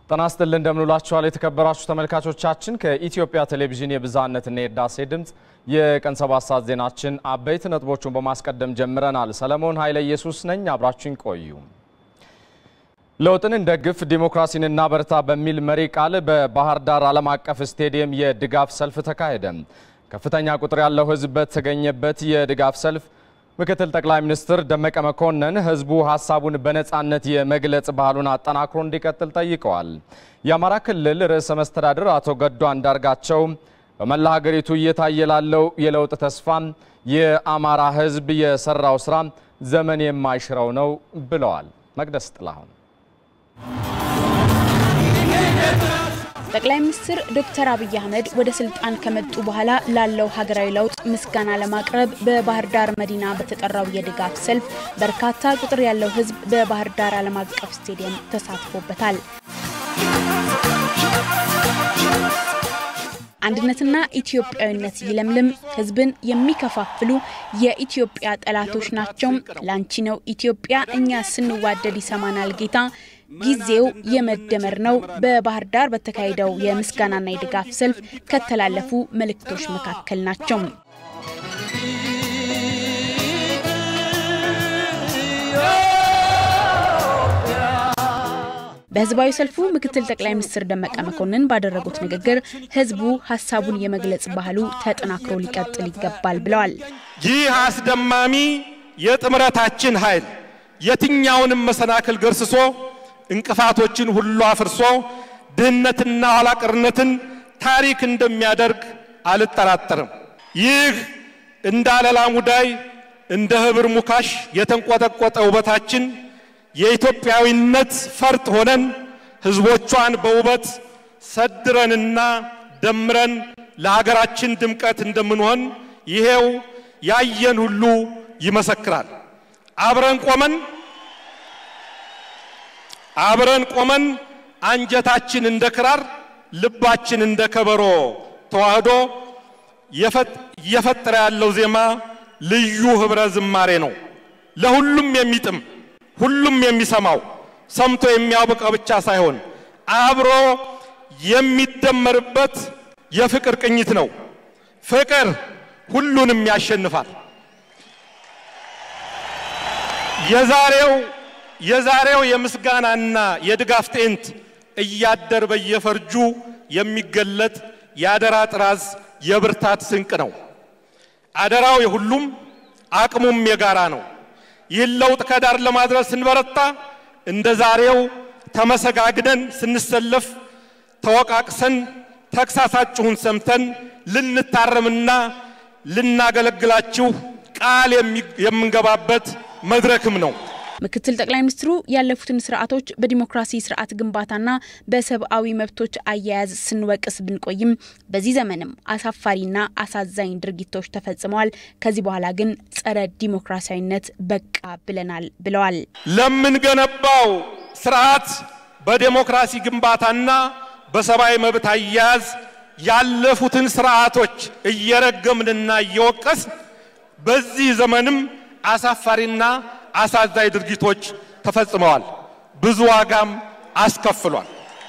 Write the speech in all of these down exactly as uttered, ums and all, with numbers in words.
ተናስተልን እንደምንላችኋል የተከበራችሁ ተመልካቾቻችን ከኢትዮጵያ ቴሌቪዥን የብዛነትና የዳሴ ድምጽ የቀን ሰባት ሰዓት ዜናችን አበይት ነጥቦቹን በማስቀደም ጀምረናል። ሰለሞን ኃይለ ኢየሱስ ነኝ። አብራችሁን ቆዩ። ለውጥን እንደግፍ ዲሞክራሲንና በርታ በሚል መሪ ቃል በባህር ዳር ዓለም አቀፍ ስቴዲየም የድጋፍ ሰልፍ ተካሄደ። ከፍተኛ ቁጥር ያለው ህዝብ በተገኘበት የድጋፍ ሰልፍ ምክትል ጠቅላይ ሚኒስትር ደመቀ መኮንን ህዝቡ ሐሳቡን በነጻነት የመግለጽ ባህሉን አጠናክሮ እንዲቀጥል ጠይቀዋል። የአማራ ክልል ርዕሰ መስተዳድር አቶ ገዱ አንዳርጋቸው በመላ ሀገሪቱ እየታየላለው የለውጥ ተስፋ የአማራ ህዝብ የሰራው ስራ ዘመን የማይሽረው ነው ብለዋል። መቅደስ ጥላሁን ጠቅላይ ሚኒስትር ዶክተር አብይ አህመድ ወደ ስልጣን ከመጡ በኋላ ላለው ሀገራዊ ለውጥ ምስጋና ለማቅረብ በባህር ዳር መዲና በተጠራው የድጋፍ ሰልፍ በርካታ ቁጥር ያለው ህዝብ በባህር ዳር ዓለም አቀፍ ስቴዲየም ተሳትፎበታል። አንድነትና ኢትዮጵያዊነት ይለምልም፣ ህዝብን የሚከፋፍሉ የኢትዮጵያ ጠላቶች ናቸው፣ ላንቺ ነው ኢትዮጵያ እኛ ስንዋደድ ይሰማናል ጌታ፣ ጊዜው የመደመር ነው በባህር ዳር በተካሄደው የምስጋናና የድጋፍ ሰልፍ ከተላለፉ መልእክቶች መካከል ናቸው። በህዝባዊ ሰልፉ ምክትል ጠቅላይ ሚኒስትር ደመቀ መኮንን ባደረጉት ንግግር ህዝቡ ሐሳቡን የመግለጽ ባህሉ ተጠናክሮ ሊቀጥል ይገባል ብለዋል። ይህ አስደማሚ የጥምረታችን ኃይል የትኛውንም መሰናክል ገርስሶ እንቅፋቶችን ሁሉ አፍርሶ ድህነትና ኋላቀርነትን ታሪክ እንደሚያደርግ አልጠራጠርም። ይህ እንዳለላ ሙዳይ እንደ ህብር ሙካሽ የተንቆጠቆጠ ውበታችን የኢትዮጵያዊነት ፈርጥ ሆነን ህዝቦቿን በውበት ሰድረንና ደምረን ለሀገራችን ድምቀት እንደምንሆን ይሄው ያየን ሁሉ ይመሰክራል። አብረን ቆመን አብረን ቆመን አንጀታችን እንደ ክራር ልባችን እንደ ከበሮ ተዋህዶ የፈጠረ ያለው ዜማ ልዩ ህብረ ዝማሬ ነው። ለሁሉም የሚጥም ሁሉም የሚሰማው ሰምቶ የሚያውቀው ብቻ ሳይሆን አብሮ የሚደመርበት የፍቅር ቅኝት ነው። ፍቅር ሁሉንም ያሸንፋል። የዛሬው የዛሬው የምስጋናና የድጋፍ ጤንት እያደር በየፈርጁ የሚገለጥ ያደራ ጥራዝ የብርታት ስንቅ ነው። አደራው የሁሉም አቅሙም የጋራ ነው። ይህ ለውጥ ከዳር ለማድረስ እንበረታ እንደዛሬው ተመሰጋግደን ስንሰለፍ ተወቃቅሰን ተክሳሳችሁን ሰምተን ልንታረምና ልናገለግላችሁ ቃል የምንገባበት መድረክም ነው። ምክትል ጠቅላይ ሚኒስትሩ ያለፉትን ስርዓቶች በዲሞክራሲ ስርዓት ግንባታና በሰብአዊ መብቶች አያያዝ ስንወቅስ ብንቆይም በዚህ ዘመንም አሳፋሪና አሳዛኝ ድርጊቶች ተፈጽመዋል። ከዚህ በኋላ ግን ጸረ ዲሞክራሲያዊነት በቃ ብለናል ብለዋል። ለምን ገነባው ስርዓት በዲሞክራሲ ግንባታና በሰብአዊ መብት አያያዝ ያለፉትን ስርዓቶች እየረገምንና እየወቀስ በዚህ ዘመንም አሳፋሪና አሳዛኝ ድርጊቶች ተፈጽመዋል። ብዙ ዋጋም አስከፍሏል።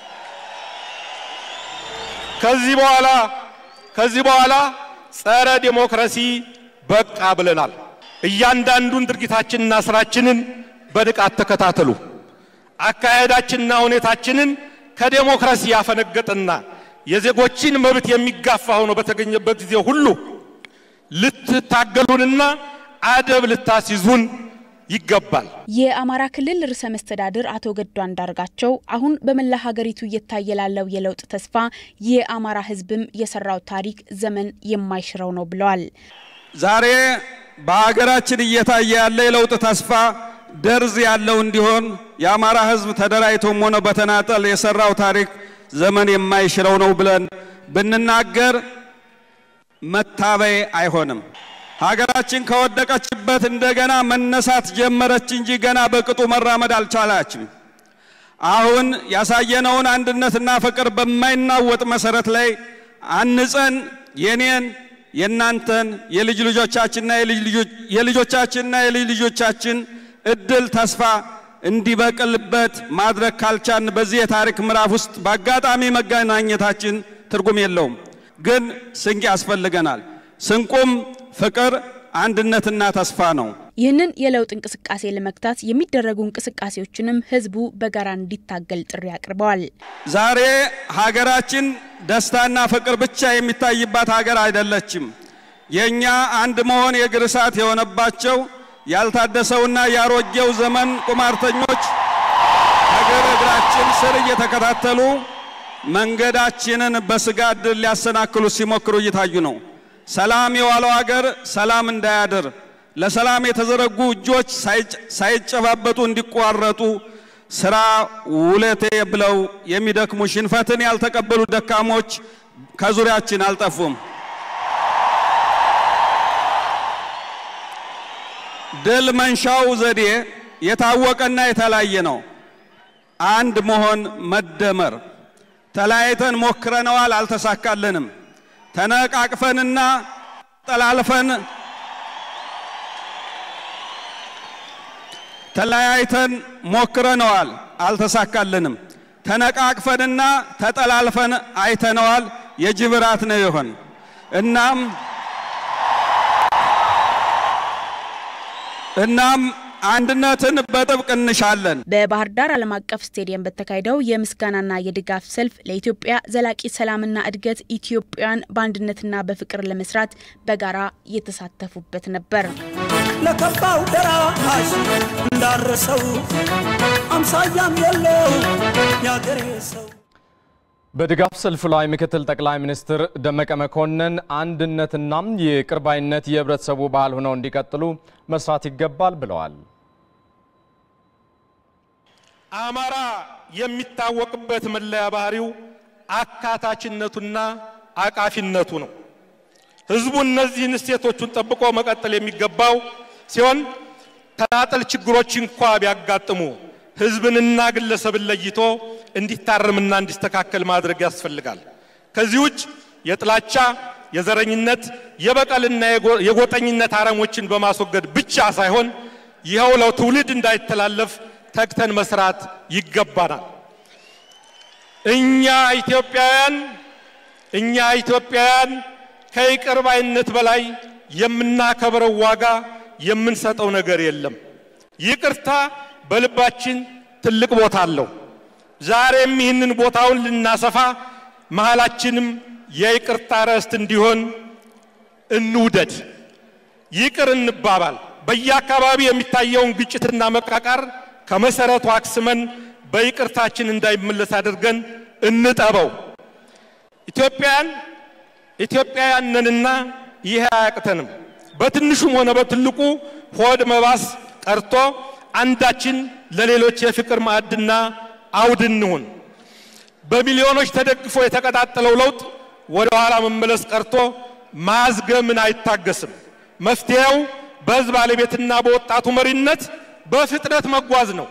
ከዚህ በኋላ ከዚህ በኋላ ጸረ ዲሞክራሲ በቃ ብለናል። እያንዳንዱን ድርጊታችንና ስራችንን በድቃት ተከታተሉ። አካሄዳችንና ሁኔታችንን ከዲሞክራሲ ያፈነገጠና የዜጎችን መብት የሚጋፋ ሆኖ በተገኘበት ጊዜ ሁሉ ልትታገሉንና አደብ ልታስይዙን ይገባል። የአማራ ክልል ርዕሰ መስተዳድር አቶ ገዱ አንዳርጋቸው አሁን በመላ ሀገሪቱ እየታየላለው የለውጥ ተስፋ የአማራ ህዝብም የሰራው ታሪክ ዘመን የማይሽረው ነው ብለዋል። ዛሬ በአገራችን እየታየ ያለ የለውጥ ተስፋ ደርዝ ያለው እንዲሆን የአማራ ህዝብ ተደራጅቶም ሆነ በተናጠል የሰራው ታሪክ ዘመን የማይሽረው ነው ብለን ብንናገር መታበይ አይሆንም። ሀገራችን ከወደቀችበት እንደገና መነሳት ጀመረች እንጂ ገና በቅጡ መራመድ አልቻለችም። አሁን ያሳየነውን አንድነትና ፍቅር በማይናወጥ መሰረት ላይ አንጸን የኔን የናንተን የልጅ ልጆቻችንና የልጅ ልጆቻችንና የልጅ ልጆቻችን እድል ተስፋ እንዲበቅልበት ማድረግ ካልቻን በዚህ የታሪክ ምዕራፍ ውስጥ በአጋጣሚ መገናኘታችን ትርጉም የለውም። ግን ስንቅ ያስፈልገናል። ስንቁም ፍቅር፣ አንድነትና ተስፋ ነው። ይህንን የለውጥ እንቅስቃሴ ለመክታት የሚደረጉ እንቅስቃሴዎችንም ህዝቡ በጋራ እንዲታገል ጥሪ አቅርበዋል። ዛሬ ሀገራችን ደስታና ፍቅር ብቻ የሚታይባት ሀገር አይደለችም። የኛ አንድ መሆን የእግር እሳት የሆነባቸው ያልታደሰውና ያሮጌው ዘመን ቁማርተኞች እግር እግራችን ስር እየተከታተሉ መንገዳችንን በስጋት ሊያሰናክሉ ሲሞክሩ እየታዩ ነው። ሰላም የዋለው ሀገር ሰላም እንዳያድር ለሰላም የተዘረጉ እጆች ሳይጨባበጡ እንዲቋረጡ ስራ ውለቴ ብለው የሚደክሙ ሽንፈትን ያልተቀበሉ ደካሞች ከዙሪያችን አልጠፉም። ድል መንሻው ዘዴ የታወቀና የተለያየ ነው። አንድ መሆን፣ መደመር። ተለያይተን ሞክረናል፣ አልተሳካልንም። ተነቃቅፈንና ተላልፈን ተለያይተን ሞክረናል፣ አልተሳካልንም። ተነቃቅፈንና ተጠላልፈን አይተናል፣ የጅብራት ነው ይሆን። እናም እናም አንድነትን በጥብቅ እንሻለን። በባህር ዳር ዓለም አቀፍ ስቴዲየም በተካሄደው የምስጋናና የድጋፍ ሰልፍ ለኢትዮጵያ ዘላቂ ሰላምና እድገት ኢትዮጵያን በአንድነትና በፍቅር ለመስራት በጋራ የተሳተፉበት ነበር። ለከፋው ደራሽ እንዳረሰው አምሳያም የለው ያገሬ ሰው በድጋፍ ሰልፉ ላይ ምክትል ጠቅላይ ሚኒስትር ደመቀ መኮንን አንድነትና የቅርባይነት የህብረተሰቡ ባህል ሆነው እንዲቀጥሉ መስራት ይገባል ብለዋል። አማራ የሚታወቅበት መለያ ባህሪው አካታችነቱና አቃፊነቱ ነው። ህዝቡ እነዚህን እሴቶቹን ጠብቆ መቀጠል የሚገባው ሲሆን ተናጠል ችግሮች እንኳን ቢያጋጥሙ ህዝብንና ግለሰብን ለይቶ እንዲታረምና እንዲስተካከል ማድረግ ያስፈልጋል። ከዚህ ውጭ የጥላቻ፣ የዘረኝነት፣ የበቀልና የጎጠኝነት አረሞችን በማስወገድ ብቻ ሳይሆን ይሄው ለትውልድ እንዳይተላለፍ ተግተን መስራት ይገባናል። እኛ ኢትዮጵያውያን እኛ ኢትዮጵያውያን ከይቅርባይነት በላይ የምናከብረው ዋጋ የምንሰጠው ነገር የለም። ይቅርታ በልባችን ትልቅ ቦታ አለው። ዛሬም ይህንን ቦታውን ልናሰፋ መሃላችንም የይቅርታ ርስት እንዲሆን እንውደድ፣ ይቅር እንባባል። በየአካባቢ የሚታየውን ግጭትና መቃቃር ከመሰረቱ አክስመን በይቅርታችን እንዳይመለስ አድርገን እንጠበው። ኢትዮጵያን ኢትዮጵያውያን ነንና ይሄ አያቅተንም። በትንሹም ሆነ በትልቁ ሆድ መባስ ቀርቶ አንዳችን ለሌሎች የፍቅር ማዕድና አውድ እንሁን። በሚሊዮኖች ተደግፎ የተቀጣጠለው ለውጥ ወደ ኋላ መመለስ ቀርቶ ማዝገምን አይታገስም። መፍትሄው በህዝብ ባለቤትና በወጣቱ መሪነት በፍጥነት መጓዝ ነው።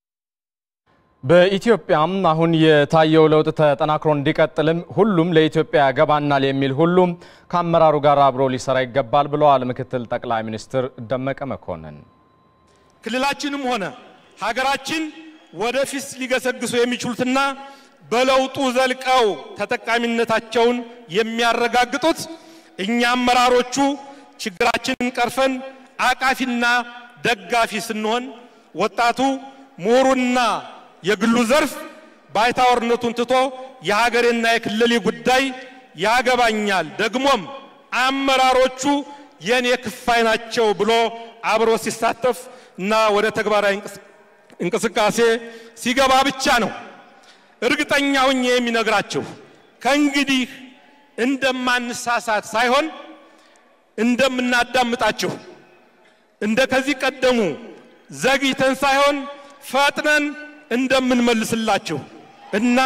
በኢትዮጵያም አሁን የታየው ለውጥ ተጠናክሮ እንዲቀጥልም ሁሉም ለኢትዮጵያ ያገባናል የሚል ሁሉም ከአመራሩ ጋር አብሮ ሊሰራ ይገባል ብለዋል ምክትል ጠቅላይ ሚኒስትር ደመቀ መኮንን። ክልላችንም ሆነ ሀገራችን ወደፊት ሊገሰግሱ የሚችሉትና በለውጡ ዘልቀው ተጠቃሚነታቸውን የሚያረጋግጡት እኛ አመራሮቹ ችግራችንን ቀርፈን አቃፊና ደጋፊ ስንሆን ወጣቱ ምሁሩና የግሉ ዘርፍ ባይታወርነቱን ትቶ የሀገርና የክልል ጉዳይ ያገባኛል ደግሞም አመራሮቹ የኔ ክፋይ ናቸው ብሎ አብሮ ሲሳተፍ እና ወደ ተግባራዊ እንቅስቃሴ ሲገባ ብቻ ነው። እርግጠኛው እኛ የሚነግራችሁ ከእንግዲህ እንደማንሳሳት ሳይሆን እንደምናዳምጣችሁ እንደ ከዚህ ቀደሙ ዘግይተን ሳይሆን ፈጥነን እንደምንመልስላችሁ እና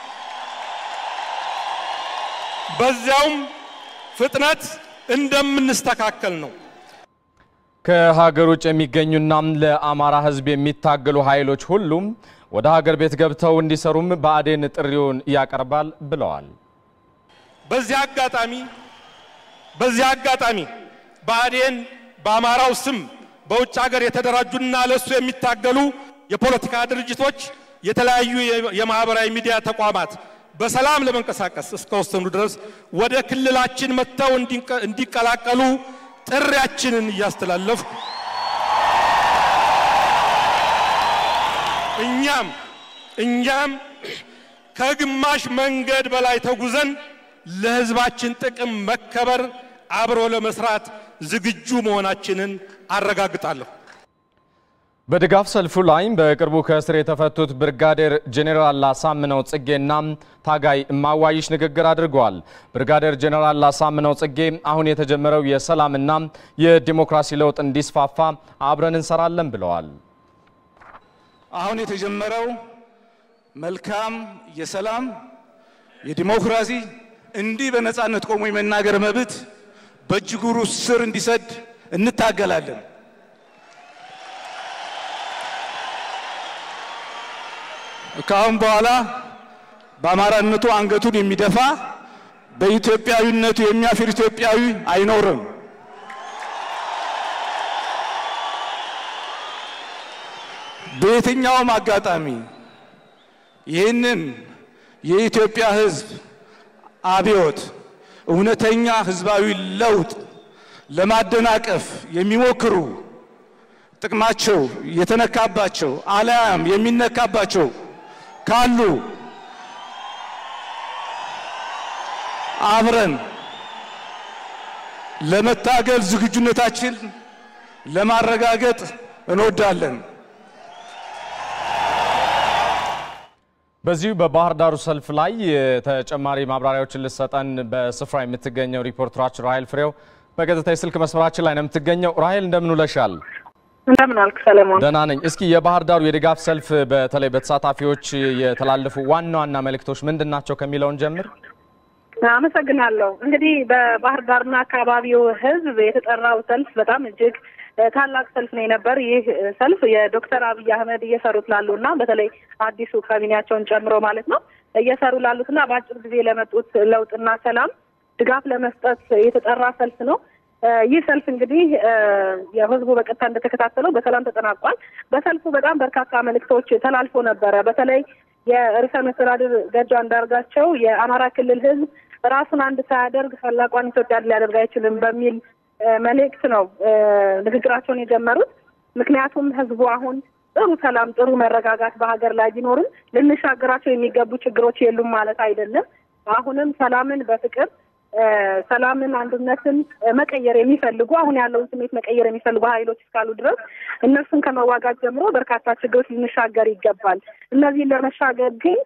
በዚያውም ፍጥነት እንደምንስተካከል ነው። ከሀገር ውጭ የሚገኙና ለአማራ ህዝብ የሚታገሉ ኃይሎች ሁሉም ወደ ሀገር ቤት ገብተው እንዲሰሩም ብአዴን ጥሪውን ያቀርባል ብለዋል። በዚህ አጋጣሚ በዚህ አጋጣሚ ብአዴን በአማራው ስም በውጭ ሀገር የተደራጁና ለሱ የሚታገሉ የፖለቲካ ድርጅቶች የተለያዩ የማህበራዊ ሚዲያ ተቋማት በሰላም ለመንቀሳቀስ እስከወሰኑ ድረስ ወደ ክልላችን መጥተው እንዲቀላቀሉ ጥሪያችንን ያስተላለፉ እኛም እኛም ከግማሽ መንገድ በላይ ተጉዘን ለህዝባችን ጥቅም መከበር አብሮ ለመስራት ዝግጁ መሆናችንን አረጋግጣለሁ። በድጋፍ ሰልፉ ላይ በቅርቡ ከእስር የተፈቱት ብርጋዴር ጄኔራል አሳምነው ጽጌና ታጋይ እማዋይሽ ንግግር አድርገዋል። ብርጋዴር ጄኔራል አሳምነው ጽጌ አሁን የተጀመረው የሰላምና የዲሞክራሲ ለውጥ እንዲስፋፋ አብረን እንሰራለን ብለዋል። አሁን የተጀመረው መልካም የሰላም የዲሞክራሲ እንዲህ በነጻነት ቆሞ የመናገር መብት በእጅጉሩ ስር እንዲሰድ እንታገላለን። ካሁን በኋላ በአማራነቱ አንገቱን የሚደፋ በኢትዮጵያዊነቱ የሚያፍር ኢትዮጵያዊ አይኖርም። በየትኛውም አጋጣሚ ይህንን የኢትዮጵያ ህዝብ አብዮት እውነተኛ ህዝባዊ ለውጥ ለማደናቀፍ የሚሞክሩ ጥቅማቸው የተነካባቸው አላም የሚነካባቸው ካሉ አብረን ለመታገል ዝግጁነታችን ለማረጋገጥ እንወዳለን። በዚሁ በባህር ዳሩ ሰልፍ ላይ ተጨማሪ ማብራሪያዎችን ልሰጠን በስፍራ የምትገኘው ሪፖርተራችን ራሄል ፍሬው በቀጥታ የስልክ መስመራችን ላይ ነው የምትገኘው። ራሄል እንደምን ውለሻል? እንደምን አልክ ሰለሞን? ደህና ነኝ። እስኪ የባህር ዳሩ የድጋፍ ሰልፍ በተለይ በተሳታፊዎች የተላለፉ ዋና ዋና መልእክቶች ምንድናቸው ከሚለውን ጀምር። አመሰግናለሁ። እንግዲህ በባህር ዳርና አካባቢው ህዝብ የተጠራው ሰልፍ በጣም እጅግ ታላቅ ሰልፍ ነው የነበር። ይህ ሰልፍ የዶክተር አብይ አህመድ እየሰሩት ላሉና በተለይ አዲሱ ካቢኔያቸውን ጨምሮ ማለት ነው እየሰሩ ላሉትና በአጭር ጊዜ ለመጡት ለውጥና ሰላም ድጋፍ ለመስጠት የተጠራ ሰልፍ ነው። ይህ ሰልፍ እንግዲህ የህዝቡ በቀጥታ እንደተከታተለው በሰላም ተጠናቋል። በሰልፉ በጣም በርካታ መልእክቶች ተላልፎ ነበረ። በተለይ የርዕሰ መስተዳድር ገዱ አንዳርጋቸው የአማራ ክልል ህዝብ ራሱን አንድ ሳያደርግ ታላቋን ኢትዮጵያ ሊያደርግ አይችልም በሚል መልእክት ነው ንግግራቸውን የጀመሩት። ምክንያቱም ህዝቡ አሁን ጥሩ ሰላም ጥሩ መረጋጋት በሀገር ላይ ቢኖርም ልንሻገራቸው የሚገቡ ችግሮች የሉም ማለት አይደለም። አሁንም ሰላምን በፍቅር ሰላምን አንድነትን መቀየር የሚፈልጉ አሁን ያለውን ስሜት መቀየር የሚፈልጉ ኃይሎች እስካሉ ድረስ እነሱን ከመዋጋት ጀምሮ በርካታ ችግሮች ልንሻገር ይገባል። እነዚህን ለመሻገር ግን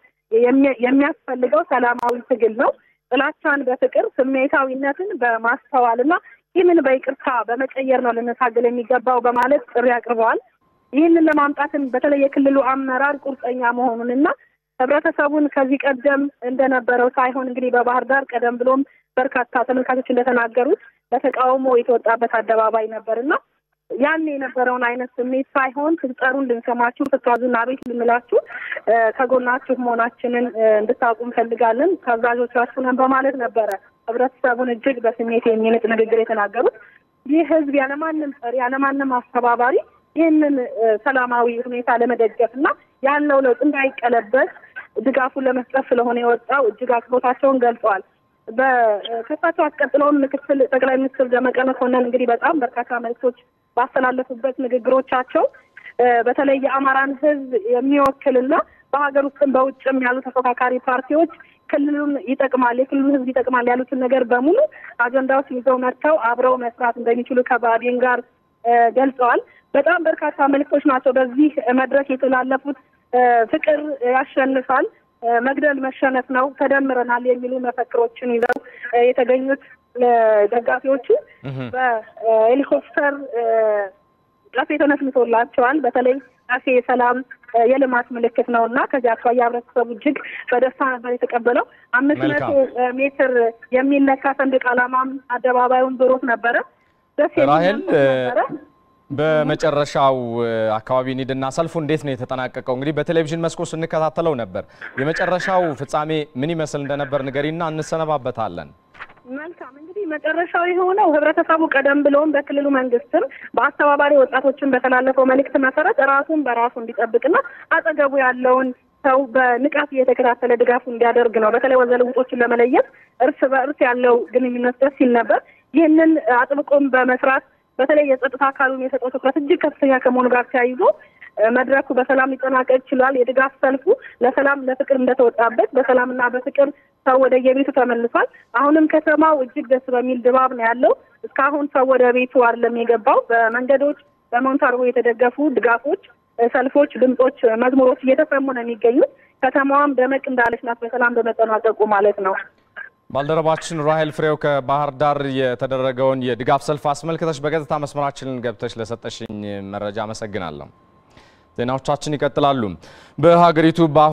የሚያስፈልገው ሰላማዊ ትግል ነው። ጥላቻን በፍቅር ስሜታዊነትን በማስተዋልና ይህንን በይቅርታ በመቀየር ነው ልንታገል የሚገባው በማለት ጥሪ አቅርበዋል። ይህንን ለማምጣትም በተለይ የክልሉ አመራር ቁርጠኛ መሆኑንና ህብረተሰቡን ከዚህ ቀደም እንደነበረው ሳይሆን እንግዲህ በባህር ዳር ቀደም ብሎም በርካታ ተመልካቾች እንደተናገሩት በተቃውሞ የተወጣበት አደባባይ ነበርና ያን የነበረውን አይነት ስሜት ሳይሆን ስትጠሩን ልንሰማችሁ ስትዋዙና ቤት ልንላችሁ ከጎናችሁ መሆናችንን እንድታውቁ እንፈልጋለን ታዛዦቻችሁ ነን በማለት ነበረ ህብረተሰቡን እጅግ በስሜት የሚነጥ ንግግር የተናገሩት። ይህ ህዝብ ያለማንም ጠሪ ያለማንም አስተባባሪ ይህንን ሰላማዊ ሁኔታ ለመደገፍና ያለው ለውጥ እንዳይቀለበስ ድጋፉን ለመስጠት ስለሆነ የወጣው እጅግ አክብሮታቸውን ገልጸዋል። በከሳቸው አስቀጥለውም ምክትል ጠቅላይ ሚኒስትር ደመቀ መኮንን እንግዲህ በጣም በርካታ መልእክቶች ባስተላለፉበት ንግግሮቻቸው በተለይ የአማራን ህዝብ የሚወክልና በሀገር ውስጥም በውጭም ያሉ ተፎካካሪ ፓርቲዎች ክልሉን ይጠቅማል የክልሉን ህዝብ ይጠቅማል ያሉትን ነገር በሙሉ አጀንዳዎች ይዘው መጥተው አብረው መስራት እንደሚችሉ ከባዲን ጋር ገልጸዋል። በጣም በርካታ መልእክቶች ናቸው በዚህ መድረክ የተላለፉት። ፍቅር ያሸንፋል፣ መግደል መሸነፍ ነው፣ ተደምረናል የሚሉ መፈክሮችን ይዘው የተገኙት ደጋፊዎቹ በሄሊኮፕተር ቀፌ ተነስቶላቸዋል። በተለይ ቀፌ የሰላም የልማት ምልክት ነውና ከዚያ አኳያ ህብረተሰቡ እጅግ በደስታ ነበር የተቀበለው። አምስት መቶ ሜትር የሚለካ ሰንደቅ ዓላማም አደባባዩን ዞሮት ነበረ። ደስ የሚል ነበረ። በመጨረሻው አካባቢ ንድና ሰልፉ እንዴት ነው የተጠናቀቀው? እንግዲህ በቴሌቪዥን መስኮት ስንከታተለው ነበር። የመጨረሻው ፍጻሜ ምን ይመስል እንደነበር ንገሪና እንሰነባበታለን። መልካም እንግዲህ መጨረሻው የሆነው ህብረተሰቡ ቀደም ብሎም በክልሉ መንግስትም በአስተባባሪ ወጣቶችን በተላለፈው መልእክት መሰረት ራሱን በራሱ እንዲጠብቅና አጠገቡ ያለውን ሰው በንቃት እየተከታተለ ድጋፉ እንዲያደርግ ነው። በተለይ ወዘለ ውጦችን ለመለየት እርስ በእርስ ያለው ግንኙነት ደስ ሲል ነበር። ይህንን አጥብቆም በመስራት በተለይ የጸጥታ አካሉን የሰጠው ትኩረት እጅግ ከፍተኛ ከመሆኑ ጋር ተያይዞ መድረኩ በሰላም ሊጠናቀቅ ችሏል። የድጋፍ ሰልፉ ለሰላም ለፍቅር እንደተወጣበት በሰላምና በፍቅር ሰው ወደ የቤቱ ተመልሷል። አሁንም ከተማው እጅግ ደስ በሚል ድባብ ነው ያለው። እስካሁን ሰው ወደ ቤቱ አይደለም የገባው። በመንገዶች በሞንታርቦ የተደገፉ ድጋፎች፣ ሰልፎች፣ ድምጾች፣ መዝሙሮች እየተሰሙ ነው የሚገኙት። ከተማዋም ደመቅ እንዳለች ናት በሰላም በመጠናቀቁ ማለት ነው። ባልደረባችን ራሄል ፍሬው ከባህር ዳር የተደረገውን የድጋፍ ሰልፍ አስመልክተሽ በቀጥታ መስመራችንን ገብተሽ ለሰጠሽኝ መረጃ አመሰግናለሁ። ዜናዎቻችን ይቀጥላሉ። በሀገሪቱ